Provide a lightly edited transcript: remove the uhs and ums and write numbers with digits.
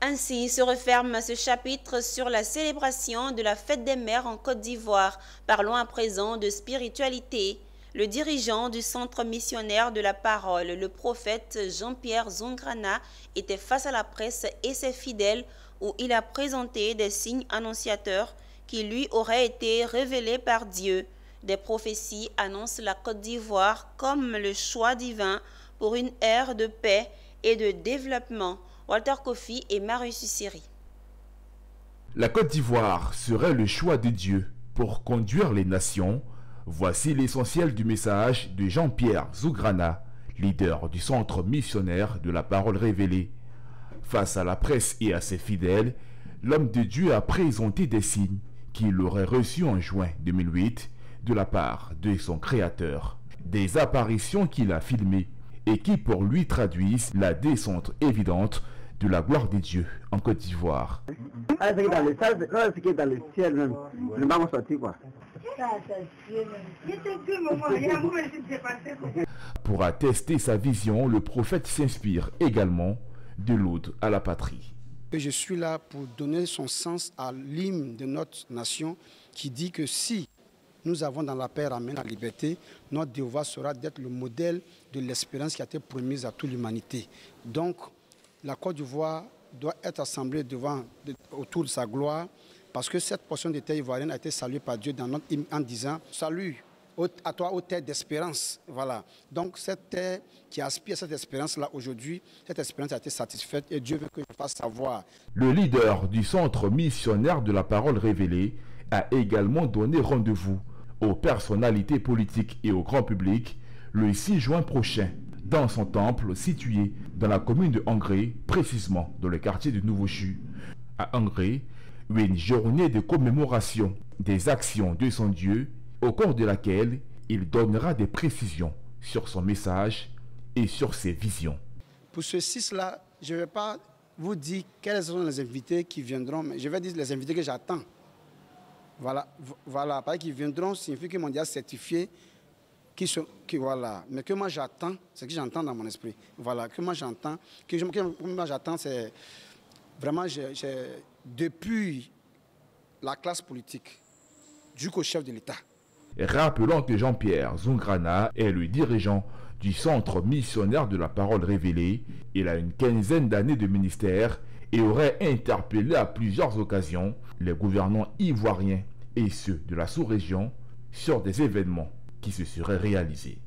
Ainsi se referme ce chapitre sur la célébration de la fête des mères en Côte d'Ivoire. Parlons à présent de spiritualité. Le dirigeant du centre missionnaire de la parole, le prophète Jean-Pierre Zongrana, était face à la presse et ses fidèles où il a présenté des signes annonciateurs qui lui auraient été révélés par Dieu. Des prophéties annoncent la Côte d'Ivoire comme le choix divin pour une ère de paix et de développement. Walter Kofi et Marius Siri. La Côte d'Ivoire serait le choix de Dieu pour conduire les nations. Voici l'essentiel du message de Jean-Pierre Zongrana, leader du centre missionnaire de la parole révélée. Face à la presse et à ses fidèles, l'homme de Dieu a présenté des signes qu'il aurait reçus en juin 2008 de la part de son créateur. Des apparitions qu'il a filmées et qui pour lui traduisent la descente évidente de la gloire de Dieu en Côte d'Ivoire. Ce qui est dans le ciel même, le bas sorti quoi. Pour attester sa vision, le prophète s'inspire également de l'ode à la patrie. Je suis là pour donner son sens à l'hymne de notre nation qui dit que si nous avons dans la paix ramené la liberté, notre devoir sera d'être le modèle de l'espérance qui a été promise à toute l'humanité. Donc, la Côte d'Ivoire doit être assemblée autour de sa gloire parce que cette portion de terre ivoirienne a été saluée par Dieu dans notre hymne en disant « Salut à toi, ô terre d'espérance ». Voilà. Donc, cette terre qui aspire à cette espérance-là aujourd'hui, cette espérance a été satisfaite et Dieu veut que je fasse savoir. Le leader du centre missionnaire de la parole révélée a également donné rendez-vous aux personnalités politiques et au grand public le 6 juin prochain dans son temple situé dans la commune de Angré, précisément dans le quartier de Nouveau-Chu. À Angré, une journée de commémoration des actions de son Dieu au cours de laquelle il donnera des précisions sur son message et sur ses visions. Pour ce 6-là, je ne vais pas vous dire quels sont les invités qui viendront, mais je vais dire les invités que j'attends. Voilà, parce qu'ils viendront signifie qu'ils m'ont déjà certifié, voilà. Mais que moi j'attends, c'est ce que j'entends dans mon esprit. Voilà, que moi j'attends, c'est vraiment, depuis la classe politique, jusqu'au chef de l'État. Rappelons que Jean-Pierre Zongrana est le dirigeant du centre missionnaire de la parole révélée. Il a une quinzaine d'années de ministère et aurait interpellé à plusieurs occasions les gouvernants ivoiriens et ceux de la sous-région sur des événements qui se seraient réalisés.